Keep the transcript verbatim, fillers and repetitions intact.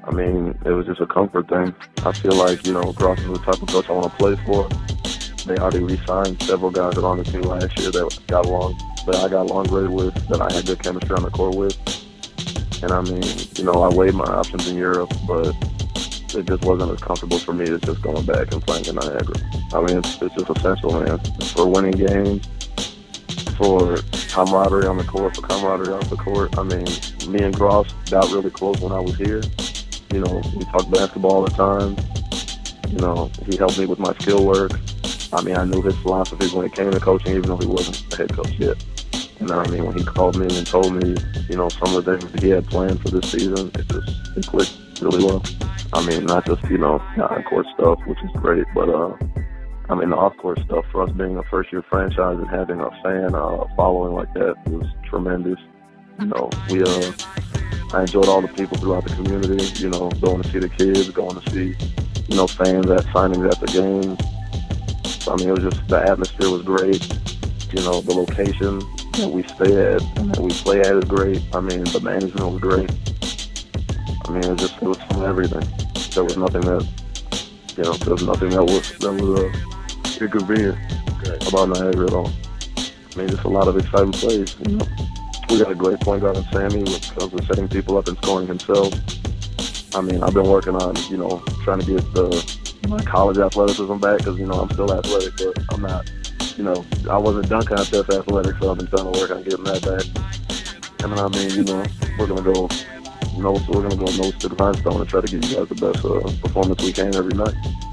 I mean, it was just a comfort thing. I feel like, you know, Grâce is the type of coach I want to play for. They already re-signed several guys that were on the team last year that got along, that I got along great with, that I had good chemistry on the court with. And I mean, you know, I weighed my options in Europe, but it just wasn't as comfortable for me as just going back and playing in Niagara. I mean, it's, it's just essential, man. It's for winning games, for camaraderie on the court, for camaraderie off the court. I mean, me and Grâce got really close when I was here. You know, we talked basketball all the time. You know, he helped me with my skill work. I mean, I knew his philosophies when it came to coaching, even though he wasn't the head coach yet. And I mean, when he called me and told me, you know, some of the things that he had planned for this season, it just it clicked really well. I mean, not just, you know, on-court stuff, which is great, but, uh, I mean, the off-court stuff, for us being a first-year franchise and having a fan uh, following like that was tremendous. You know, we, uh, I enjoyed all the people throughout the community, you know, going to see the kids, going to see, you know, fans at signings at the games. So, I mean, it was just, the atmosphere was great. You know, the location that we stay at and that we play at is great. I mean, the management was great. I mean, it was just, it was from everything. There was nothing that, you know, there was nothing that was, that was, uh, inconvenient about Niagara at all. I mean, just a lot of exciting plays, you know. We got a great point guard in Sammy when it comes to setting people up and scoring himself. I mean, I've been working on, you know, trying to get the, my college athleticism back because, you know, I'm still athletic, but I'm not, you know, I wasn't dunk contest athletic, so I've been trying to work on getting that back. And then, I mean, you know, we're going to go nose, we're going to go nose to the grindstone and try to give you guys the best uh, performance we can every night.